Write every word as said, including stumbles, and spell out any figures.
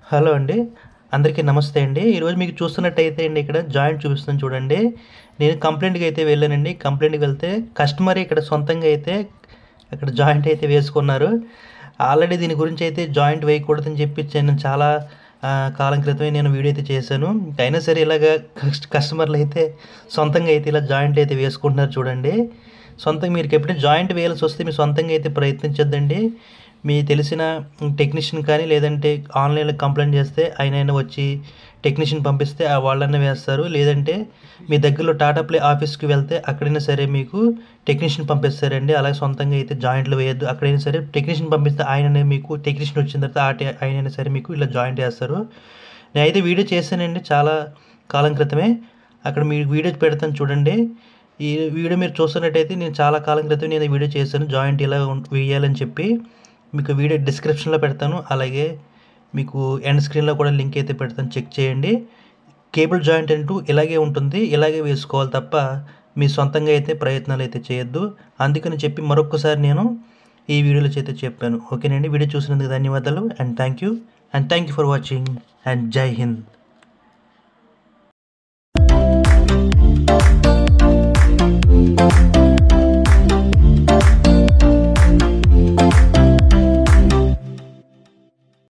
Hello అండి. అందరికీ నమస్తే అండి. ఈరోజు మీకు చూస్తున్నట్టయితే అండి ఇక్కడ జాయింట్ చూపిస్తున్నాను చూడండి. నేను కంప్లెయింట్‌కి అయితే వెళ్ళానండి. కంప్లెయింట్‌కి వెళ్తే కస్టమరే ఇక్కడ సొంతంగా అయితే అక్కడ జాయింట్ అయితే వేసుకున్నారు. ఆల్రెడీ దీని గురించి అయితే జాయింట్ వేయకూడదని చెప్పి నేను చాలా ఆహ్, కాలం క్రితమే నేను వీడియో అయితే చేశాను. అయినా సరే ఇలాగ కస్ట్ కస్టమర్లు అయితే సొంతంగా అయితే ఇలా జాయింట్ అయితే వేసుకుంటున్నారు చూడండి. సొంతంగా మీకు ఎప్పుడైనా జాయింట్ వేయాల్సొస్తే మీరు సొంతంగా అయితే ప్రయత్నించొద్దండి. మీ తెలిసిన టెక్నీషియన్ కానీ లేదంటే ఆన్‌లైన్‌లో కంప్లెయింట్ చేస్తే ఆయనైనా వచ్చి టెక్నీషియన్ పంపిస్తే ఆ వాళ్ళన్నా వేస్తారు. లేదంటే మీ దగ్గరలో టాటాప్లే ఆఫీస్‌కి వెళ్తే అక్కడైనా సరే మీకు టెక్నీషియన్ పంపిస్తారండి. అలాగే సొంతంగా అయితే జాయింట్లు వేయొద్దు. అక్కడైనా సరే టెక్నీషియన్ పంపిస్తే ఆయననే మీకు టెక్నీషియన్ వచ్చిన తర్వాత ఆ టే ఆయనైనా సరే మీకు ఇలా జాయింట్ వేస్తారు. నేనైతే వీడియో చేశానండి చాలా కాలం క్రితమే. అక్కడ మీకు వీడియో పెడతాను చూడండి. ఈ వీడియో మీరు చూస్తున్నట్టయితే నేను చాలా కాలం క్రితం నేను వీడియో చేశాను. జాయింట్ ఇలా ఉం వేయాలని చెప్పి. మీకు వీడియో డిస్క్రిప్షన్‌లో పెడతాను. అలాగే మీకు ఎండ్ స్క్రీన్‌లో కూడా లింక్ అయితే పెడతాను చెక్ చేయండి. కేబుల్ జాయింట్ అంటూ ఇలాగే ఉంటుంది. ఇలాగే వేసుకోవాలి తప్ప మీ సొంతంగా అయితే ప్రయత్నాలు అయితే చేయొద్దు. అందుకని చెప్పి మరొక్కసారి నేను ఈ వీడియోలో అయితే చెప్పాను. ఓకేనండి. వీడియో చూసినందుకు ధన్యవాదాలు and thank you and thank you for watching and జై హింద్.